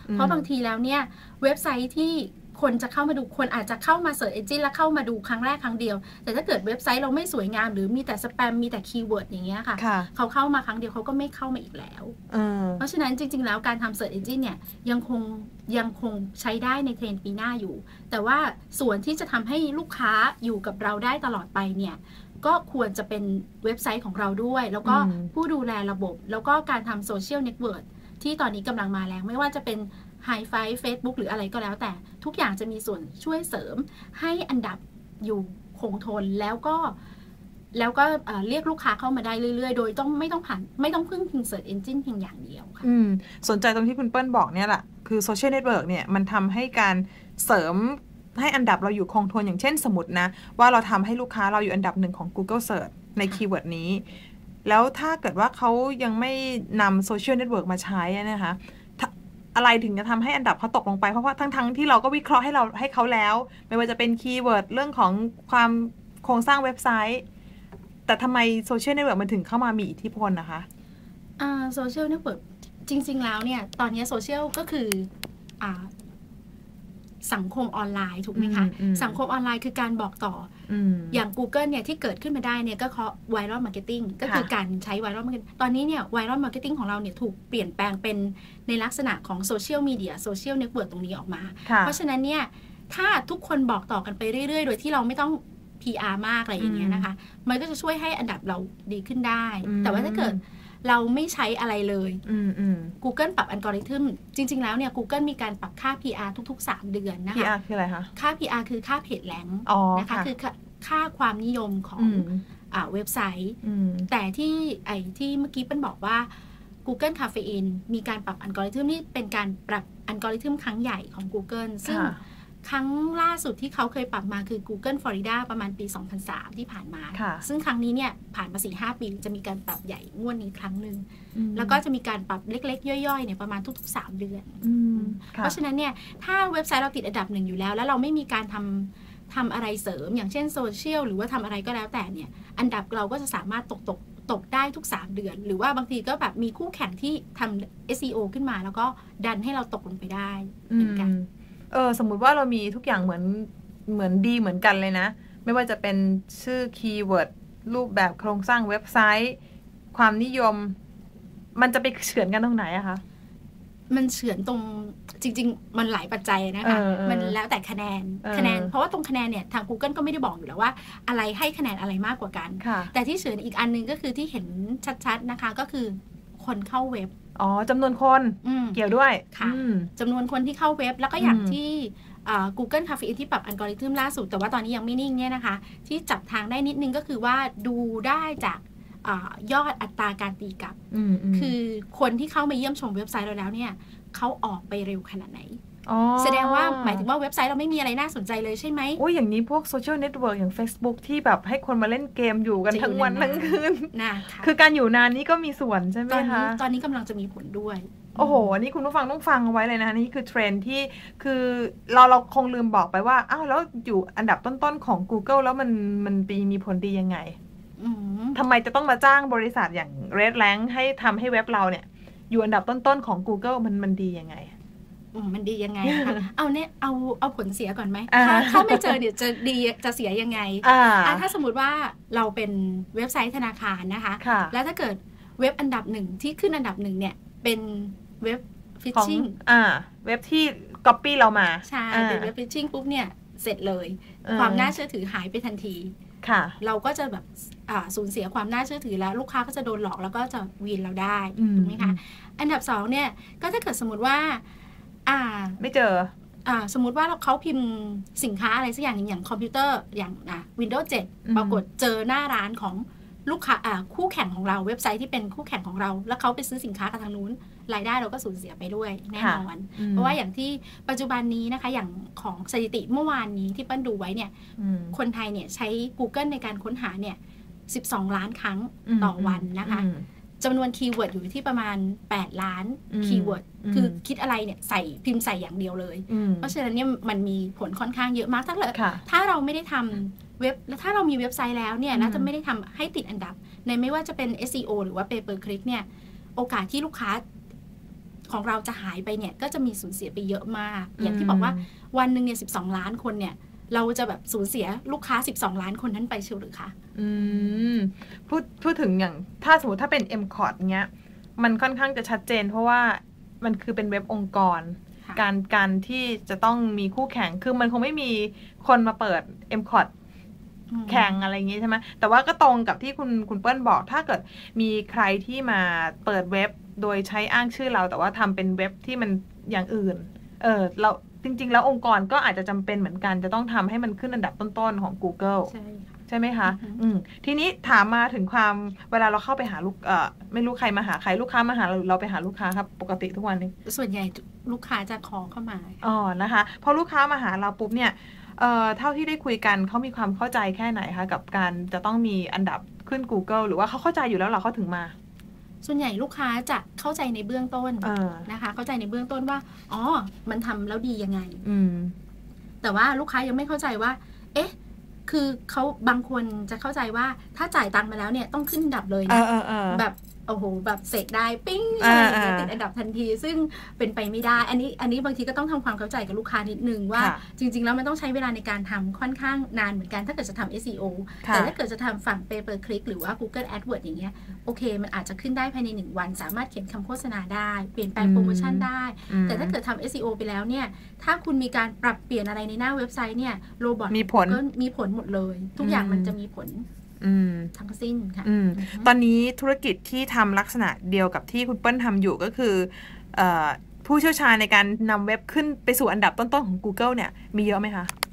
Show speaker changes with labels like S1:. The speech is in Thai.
S1: เพราะบางทีแล้วเนี่ยเว็บไซต์ที่คนจะเข้ามาดูคนอาจจะเข้ามา Search Engine แล้วเข้ามาดูครั้งแรกครั้งเดียวแต่ถ้าเกิดเว็บไซต์เราไม่สวยงามหรือมีแต่สแปมมีแต่คีย์เวิร์ดอย่างเงี้ยค่ะเขาเข้ามาครั้งเดียวเขาก็ไม่เข้ามาอีกแล้วเพราะฉะนั้นจริงๆแล้วการทำ Search Engine เนี่ยยังคงใช้ได้ในเทรนด์ปีหน้าอยู่แต่ว่าส่วนที่จะทำให้ลูกค้าอยู่กับเราได้ตลอดไปเนี่ยก็ควรจะเป็นเว็บไซต์ของเราด้วยแล้วก็ผู้ดูแลระบบแล้วก็การทำโซเชียลเน็ตเวิร์กที่ตอนนี้กำลังมาแรงไม่ว่าจะเป็นHi-Fi Facebook หรืออะไรก็แล้วแต่ทุกอย่างจะมีส่วนช่วยเสริมให้อันดับอยู่คงทนแล้วก็เรียกลูกค้าเข้ามาได้เรื่อยๆโดยไม่ต้องพึ่งพิง Search Engine เพียงอย่างเดียวค่ะ
S2: สนใจตรงที่คุณเปิ้ลบอกเนี่ยแหละคือโซเชียลเน็ตเวิร์กเนี่ยมันทำให้การเสริมให้อันดับเราอยู่คงทนอย่างเช่นสมมตินะว่าเราทำให้ลูกค้าเราอยู่อันดับ1ของ Google Search ในคีย์เวิร์ดนี้แล้วถ้าเกิดว่าเขายังไม่นำโซเชียลเน็ตเวิร์กมาใช้นะคะอะไรถึงจะทำให้อันดับเขาตกลงไปเพราะว่าทั้งที่เราก็วิเคราะห์ให้เขาแล้วไม่ว่าจะเป็นคีย์เวิร์ดเรื่องของความโครงสร้างเว็บไซต์แต่ทำไมโซเชียลเน็ตเวิร์กมันถึงเข้ามามีอิทธิพลนะคะ
S1: โซเชียลเน็ตเวิร์กจริงๆแล้วเนี่ยตอนนี้โซเชียลก็คือสังคมออนไลน์ถูกไหมคะสังคมออนไลน์คือการบอกต่ออย่าง Google เนี่ยที่เกิดขึ้นมาได้เนี่ยก็เพราะไวรัลมาร์เก็ตติ้งก็คือการใช้ไวรัลมาร์เก็ตตอนนี้เนี่ยไวรัลมาร์เก็ตติ้งของเราเนี่ยถูกเปลี่ยนแปลงเป็นในลักษณะของโซเชียลมีเดียโซเชียลเน็ตเวิร์กตรงนี้ออกมาเพราะฉะนั้นเนี่ยถ้าทุกคนบอกต่อกันไปเรื่อยๆโดยที่เราไม่ต้อง PR มากอะไรอย่างเงี้ยนะคะมันก็จะช่วยให้อันดับเราดีขึ้นได้แต่ว่าถ้าเกิดเราไม่ใช้อะไรเลย Google ปรับอัลกอริทึมจริงๆแล้วเนี่ย Google มีการปรับค่า PR ทุกๆ3เดือนนะคะ
S2: PR คืออะไรคะ
S1: ค่า PR คือค่าเพจแรงค์นะคะคือค่าความนิยมของเว็บไซต์แต่ที่เมื่อกี้เปิ้ลบอกว่า Google Caffeine มีการปรับอัลกอริทึมนี่เป็นการปรับอัลกอริทึมครั้งใหญ่ของ Google ซึ่งครั้งล่าสุดที่เขาเคยปรับมาคือ Google Florida ประมาณปี 2003 ที่ผ่านมาซึ่งครั้งนี้เนี่ยผ่านมา 4-5 ปีจะมีการปรับใหญ่งวดนี้ครั้งหนึ่งแล้วก็จะมีการปรับเล็กๆย่อยๆเนี่ยประมาณทุกๆ3เดือนเพราะฉะนั้นเนี่ยถ้าเว็บไซต์เราติดอันดับ1อยู่แล้วเราไม่มีการทำอะไรเสริมอย่างเช่นโซเชียลหรือว่าทำอะไรก็แล้วแต่เนี่ยอันดับเราก็จะสามารถตกได้ทุก3เดือนหรือว่าบางทีก็แบบมีคู่แข่งที่ทำ SEO ขึ้นมาแล้วก็ดันให้เราตกลงไปได้เหมือนกัน
S2: สมมุติว่าเรามีทุกอย่างเหมือนดีเหมือนกันเลยนะไม่ว่าจะเป็นชื่อคีย์เวิร์ดรูปแบบโครงสร้างเว็บไซต์ความนิยมมันจะไปเฉือนกันตรงไหนอะคะ
S1: มันเฉือนตรงจริงๆมันหลายปัจจัยนะคะมันแล้วแต่คะแนนเพราะว่าตรงคะแนนเนี่ยทาง Google ก็ไม่ได้บอกอยู่แล้วว่าอะไรให้คะแนนอะไรมากกว่ากันแต่ที่เฉือนอีกอันนึงก็คือที่เห็นชัดๆนะคะก็คือคนเข้าเว็บ
S2: จำนวนคนเกี่ยวด้วย
S1: ค่ะจำนวนคนที่เข้าเว็บแล้วก็อย่างที่Google Caffeine ที่ปรับอัลกอริทึมล่าสุดแต่ว่าตอนนี้ยังไม่นิ่งเนี่ยนะคะที่จับทางได้นิดนึงก็คือว่าดูได้จากยอดอัตราการตีกลับคือคนที่เข้ามาเยี่ยมชมเว็บไซต์เราแล้วเนี่ยเขาออกไปเร็วขนาดไหนแสดงว่าหมายถึงว่าเว็บไซต์เราไม่มีอะไรน่าสนใจเลยใช่ไหม
S2: โอ้ยอย่างนี้พวกโซเชียลเน็ตเวิร์กอย่าง Facebook ที่แบบให้คนมาเล่นเกมอยู่กันทั้งวันทั้งคืนคือการอยู่นานนี้ก็มีส่วนใช่ไหมคะ
S1: ตอนนี้กำลังจะมีผลด้วย
S2: โอ้โหอันนี้คุณผู้ฟังต้องฟังเอาไว้เลยนะนี่คือเทรนด์ที่คือเราคงลืมบอกไปว่าอ้าวแล้วอยู่อันดับต้นๆของ Google แล้วมันมีผลดียังไงทำไมจะต้องมาจ้างบริษัทอย่าง Red Rank ให้ทำให้เว็บเราเนี่ยอยู่อันดับต้นๆของ Google มันดียังไง
S1: มันดียังไงคะเอาผลเสียก่อนไหมถ้าไม่เจอเดี๋ยวจะดีจะเสียยังไงถ้าสมมติว่าเราเป็นเว็บไซต์ธนาคารนะคะแล้วถ้าเกิดเว็บอันดับ1ที่ขึ้นอันดับ1เนี่ยเป็นเว็บฟิชชิ่ง
S2: เว็บที่ copy เรามา
S1: ใช่เป็นเว็บฟิชชิ่งปุ๊บเนี่ยเสร็จเลยความน่าเชื่อถือหายไปทันทีเราก็จะแบบสูญเสียความน่าเชื่อถือแล้วลูกค้าก็จะโดนหลอกแล้วก็จะวีนเราได้ถูกไหมคะอันดับ2เนี่ยก็ถ้าเกิดสมมติว่า
S2: ไม่เจอ
S1: สมมุติว่าเขาพิมพ์สินค้าอะไรสักอย่างอย่างคอมพิวเตอร์อย่าง Windows 7 ปรากฏเจอหน้าร้านของลูกค้าคู่แข่งของเราเว็บไซต์ที่เป็นคู่แข่งของเราแล้วเขาไปซื้อสินค้ากับทางนู้นรายได้เราก็สูญเสียไปด้วยแน่นอนเพราะว่าอย่างที่ปัจจุบันนี้นะคะอย่างของสถิติเมื่อวานนี้ที่เปิ้ลดูไว้เนี่ยคนไทยเนี่ยใช้ Google ในการค้นหาเนี่ย12 ล้านครั้งต่อวันนะคะจำนวนคีย์เวิร์ดอยู่ที่ประมาณ8ล้านคีย์เวิร์ดคือคิดอะไรเนี่ยพิมพ์ใส่อย่างเดียวเลยเพราะฉะนั้นเนี่ยมันมีผลค่อนข้างเยอะมากถ้าเราไม่ได้ทำเว็บแล้วถ้าเรามีเว็บไซต์แล้วเนี่ยน่าจะไม่ได้ทำให้ติดอันดับในไม่ว่าจะเป็น SEO หรือว่า Pay per click เนี่ยโอกาสที่ลูกค้าของเราจะหายไปเนี่ยก็จะมีสูญเสียไปเยอะมากอย่างที่บอกว่าวันหนึ่งเนี่ย12 ล้านคนเนี่ยเราจะแบบสูญเสียลูกค้า12 ล้านคนนั้นไปเชียวหรือคะ
S2: พูดถึงอย่างถ้าสมมติถ้าเป็น MCOT เงี้ยมันค่อนข้างจะชัดเจนเพราะว่ามันคือเป็นเว็บองค์กรการที่จะต้องมีคู่แข่งคือมันคงไม่มีคนมาเปิด MCOT แข่งอะไรอย่างงี้ใช่ไหมแต่ว่าก็ตรงกับที่คุณเปิ้ลบอกถ้าเกิดมีใครที่มาเปิดเว็บโดยใช้อ้างชื่อเราแต่ว่าทำเป็นเว็บที่มันอย่างอื่นเราจริงๆแล้วองค์กรก็อาจจะจำเป็นเหมือนกันจะต้องทำให้มันขึ้นอันดับต้นๆของ Google ใช่ไหมคะทีนี้ถามมาถึงความเวลาเราเข้าไปหาไม่รู้ใครมาหาใครลูกค้ามาหาเราไปหาลูกค้าครับปกติทุกวันนี้
S1: ส่วนใหญ่ลูกค้าจะขอเข้ามา
S2: นะคะพอลูกค้ามาหาเราปุ๊บเนี่ยเท่าที่ได้คุยกันเขามีความเข้าใจแค่ไหนคะกับการจะต้องมีอันดับขึ้น Google หรือว่าเขาเข้าใจอยู่แล้วเหรอเขาถึงมา
S1: ส่วนใหญ่ลูกค้าจะเข้าใจในเบื้องต้นนะคะเข้าใจในเบื้องต้นว่าอ๋อมันทำแล้วดียังไงแต่ว่าลูกค้ายังไม่เข้าใจว่าเอ๊ะคือเขาบางคนจะเข้าใจว่าถ้าจ่ายตังค์มาแล้วเนี่ยต้องขึ้นอันดับเลยนะแบบโอ้โหแบบเสกได้ปิ้งติดอันดับทันทีซึ่งเป็นไปไม่ได้อันนี้บางทีก็ต้องทำความเข้าใจกับลูกค้านิดนึงว่าจริงๆแล้วมันต้องใช้เวลาในการทำค่อนข้างนานเหมือนกันถ้าเกิดจะทำ SEO แต่ถ้าเกิดจะทำฝั่ง Pay per click หรือว่า Google AdWords อย่างเงี้ยโอเคมันอาจจะขึ้นได้ภายใน1 วันสามารถเขียนคำโฆษณาได้เปลี่ยนแปลงโปรโมชั่นได้แต่ถ้าเกิดทำ SEO ไปแล้วเนี่ยถ้าคุณมีการปรับเปลี่ยนอะไรในหน้าเว็บไซต์เนี่ยโรบอทก็มีผลหมดเลยทุกอย่างมันจะมีผลทั้งสิ้นค่ะ
S2: ตอนนี้ธุรกิจที่ทำลักษณะเดียวกับที่คุณเปิ้ลทำอยู่ก็คือผู้เชี่ยวชาญในการนำเว็บขึ้นไปสู่อันดับต้นๆของ Google เนี่ยมีเยอะไหมคะ